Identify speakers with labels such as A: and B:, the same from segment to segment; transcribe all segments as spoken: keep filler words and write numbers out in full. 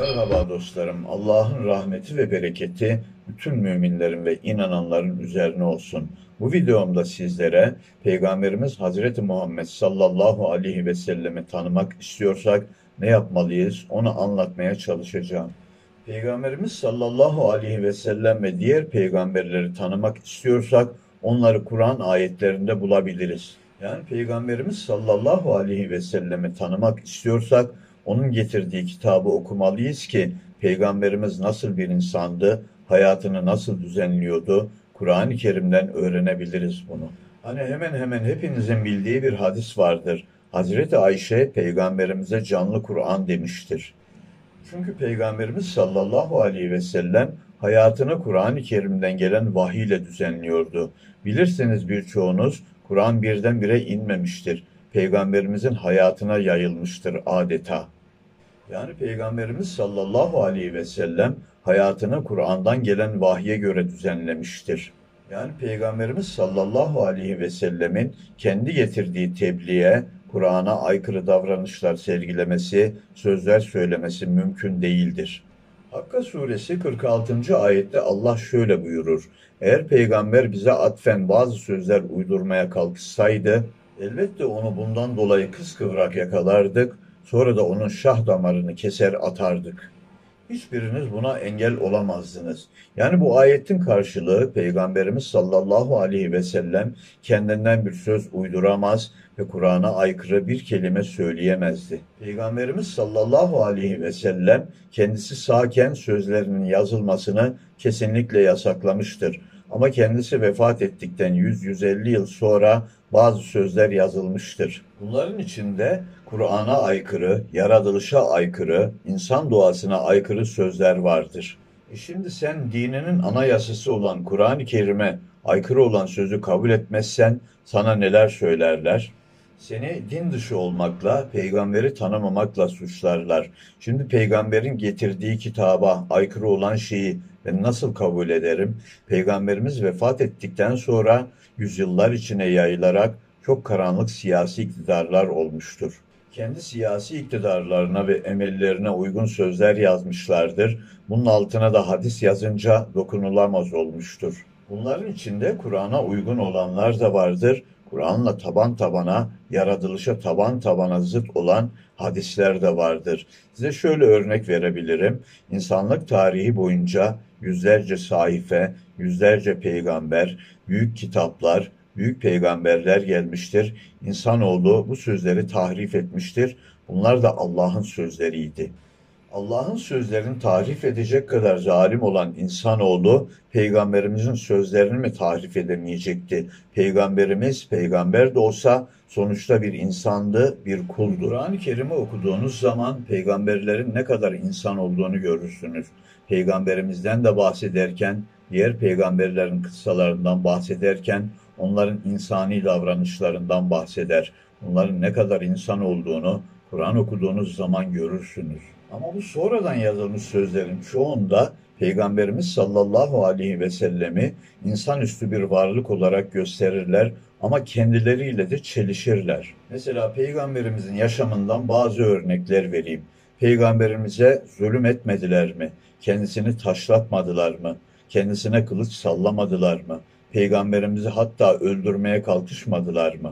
A: Merhaba dostlarım. Allah'ın rahmeti ve bereketi bütün müminlerin ve inananların üzerine olsun. Bu videomda sizlere Peygamberimiz Hazreti Muhammed sallallahu aleyhi ve sellemi tanımak istiyorsak ne yapmalıyız onu anlatmaya çalışacağım. Peygamberimiz sallallahu aleyhi ve sellem ve diğer peygamberleri tanımak istiyorsak onları Kur'an ayetlerinde bulabiliriz. Yani Peygamberimiz sallallahu aleyhi ve sellemi tanımak istiyorsak onun getirdiği kitabı okumalıyız ki Peygamberimiz nasıl bir insandı, hayatını nasıl düzenliyordu, Kur'an-ı Kerim'den öğrenebiliriz bunu. Hani hemen hemen hepinizin bildiği bir hadis vardır. Hazreti Ayşe Peygamberimize canlı Kur'an demiştir. Çünkü Peygamberimiz sallallahu aleyhi ve sellem hayatını Kur'an-ı Kerim'den gelen vahiy ile düzenliyordu. Bilirsiniz birçoğunuz Kur'an birdenbire inmemiştir. Peygamberimizin hayatına yayılmıştır adeta. Yani Peygamberimiz sallallahu aleyhi ve sellem hayatını Kur'an'dan gelen vahye göre düzenlemiştir. Yani Peygamberimiz sallallahu aleyhi ve sellemin kendi getirdiği tebliğe, Kur'an'a aykırı davranışlar sergilemesi, sözler söylemesi mümkün değildir. Hakka suresi kırk altıncı ayette Allah şöyle buyurur. Eğer peygamber bize atfen bazı sözler uydurmaya kalkışsaydı, elbette onu bundan dolayı kıskıvrak yakalardık, sonra da onun şah damarını keser atardık. Hiçbiriniz buna engel olamazdınız. Yani bu ayetin karşılığı Peygamberimiz sallallahu aleyhi ve sellem kendinden bir söz uyduramaz ve Kur'an'a aykırı bir kelime söyleyemezdi. Peygamberimiz sallallahu aleyhi ve sellem kendisi sağken sözlerinin yazılmasını kesinlikle yasaklamıştır. Ama kendisi vefat ettikten yüz yüz elli yıl sonra bazı sözler yazılmıştır. Bunların içinde Kur'an'a aykırı, yaratılışa aykırı, insan doğasına aykırı sözler vardır. E şimdi sen dininin anayasası olan Kur'an-ı Kerim'e aykırı olan sözü kabul etmezsen sana neler söylerler? Seni din dışı olmakla, peygamberi tanımamakla suçlarlar. Şimdi peygamberin getirdiği kitaba aykırı olan şeyi ben nasıl kabul ederim? Peygamberimiz vefat ettikten sonra yüzyıllar içine yayılarak çok karanlık siyasi iktidarlar olmuştur. Kendi siyasi iktidarlarına ve emellerine uygun sözler yazmışlardır. Bunun altına da hadis yazınca dokunulamaz olmuştur. Bunların içinde Kur'an'a uygun olanlar da vardır. Kur'an'la taban tabana, yaratılışa taban tabana zıt olan hadisler de vardır. Size şöyle örnek verebilirim. İnsanlık tarihi boyunca yüzlerce sahife, yüzlerce peygamber, büyük kitaplar, büyük peygamberler gelmiştir. İnsanoğlu bu sözleri tahrif etmiştir. Bunlar da Allah'ın sözleriydi. Allah'ın sözlerini tahrif edecek kadar zalim olan insanoğlu, Peygamberimizin sözlerini mi tahrif edemeyecekti? Peygamberimiz, peygamber de olsa sonuçta bir insandı, bir kuldu. Kur'an-ı Kerim'i okuduğunuz zaman peygamberlerin ne kadar insan olduğunu görürsünüz. Peygamberimizden de bahsederken, diğer peygamberlerin kıssalarından bahsederken, onların insani davranışlarından bahseder. Onların ne kadar insan olduğunu Kur'an okuduğunuz zaman görürsünüz. Ama bu sonradan yazılmış sözlerin çoğunda Peygamberimiz sallallahu aleyhi ve sellemi insanüstü bir varlık olarak gösterirler ama kendileriyle de çelişirler. Mesela Peygamberimizin yaşamından bazı örnekler vereyim. Peygamberimize zulüm etmediler mi? Kendisini taşlatmadılar mı? Kendisine kılıç sallamadılar mı? Peygamberimizi hatta öldürmeye kalkışmadılar mı?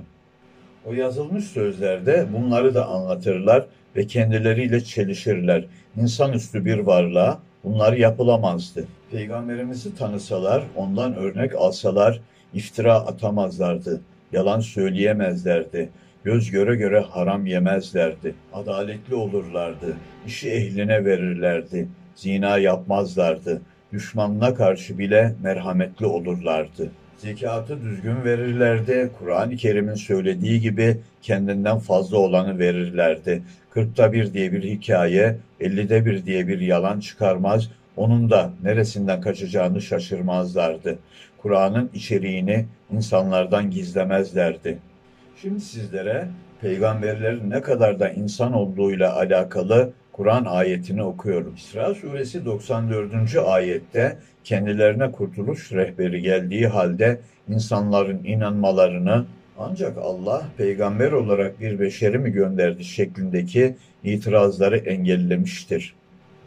A: O yazılmış sözlerde bunları da anlatırlar ve kendileriyle çelişirler. İnsanüstü bir varlığa bunlar yapılamazdı. Peygamberimizi tanısalar, ondan örnek alsalar iftira atamazlardı, yalan söyleyemezlerdi, göz göre göre haram yemezlerdi, adaletli olurlardı, işi ehline verirlerdi, zina yapmazlardı, düşmanına karşı bile merhametli olurlardı. Zekatı düzgün verirlerdi, Kur'an-ı Kerim'in söylediği gibi kendinden fazla olanı verirlerdi. Kırkta bir diye bir hikaye, ellide bir diye bir yalan çıkarmaz, onun da neresinden kaçacağını şaşırmazlardı. Kur'an'ın içeriğini insanlardan gizlemezlerdi. Şimdi sizlere peygamberlerin ne kadar da insan olduğuyla alakalı Kur'an ayetini okuyorum. İsra suresi doksan dördüncü ayette kendilerine kurtuluş rehberi geldiği halde insanların inanmalarını ancak Allah peygamber olarak bir beşeri mi gönderdi şeklindeki itirazları engellemiştir.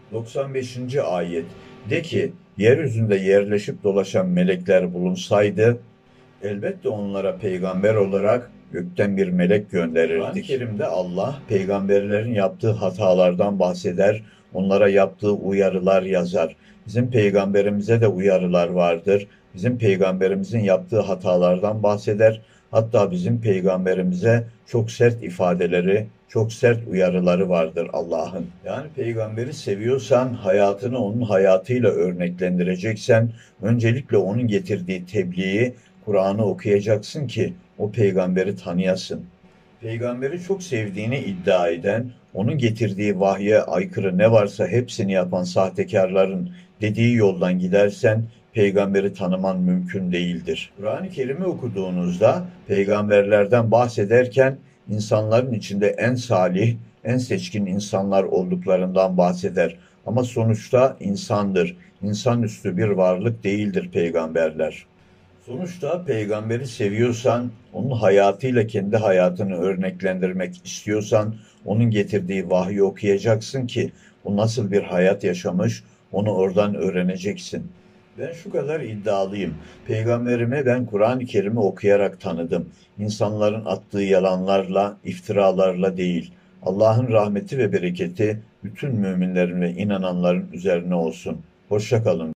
A: doksan beşinci ayet. De ki, yeryüzünde yerleşip dolaşan melekler bulunsaydı, elbette onlara peygamber olarak gökten bir melek gönderirdik. Kur'an-ı Kerim'de Allah peygamberlerin yaptığı hatalardan bahseder, onlara yaptığı uyarılar yazar. Bizim peygamberimize de uyarılar vardır. Bizim peygamberimizin yaptığı hatalardan bahseder. Hatta bizim peygamberimize çok sert ifadeleri, çok sert uyarıları vardır Allah'ın. Yani peygamberi seviyorsan, hayatını onun hayatıyla örneklendireceksen, öncelikle onun getirdiği tebliği, Kur'an'ı okuyacaksın ki o peygamberi tanıyasın. Peygamberi çok sevdiğini iddia eden, onun getirdiği vahye aykırı ne varsa hepsini yapan sahtekarların dediği yoldan gidersen, peygamberi tanıman mümkün değildir. Kur'an-ı Kerim'i okuduğunuzda peygamberlerden bahsederken insanların içinde en salih, en seçkin insanlar olduklarından bahseder. Ama sonuçta insandır. İnsanüstü bir varlık değildir peygamberler. Sonuçta peygamberi seviyorsan, onun hayatıyla kendi hayatını örneklendirmek istiyorsan, onun getirdiği vahyi okuyacaksın ki o nasıl bir hayat yaşamış, onu oradan öğreneceksin. Ben şu kadar iddialıyım. Peygamberimi ben Kur'an-ı Kerim'i okuyarak tanıdım. İnsanların attığı yalanlarla, iftiralarla değil. Allah'ın rahmeti ve bereketi bütün müminlerin ve inananların üzerine olsun. Hoşça kalın.